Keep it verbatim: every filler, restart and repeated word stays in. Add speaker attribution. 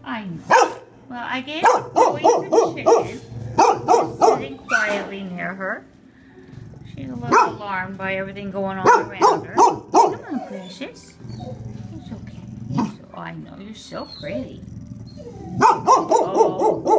Speaker 1: I know. Well, I gave Chloe some chicken. Sitting quietly near her. She's a little alarmed by everything going on around her. Come on, precious. It's okay. It's, oh, I know. You're so pretty. Oh.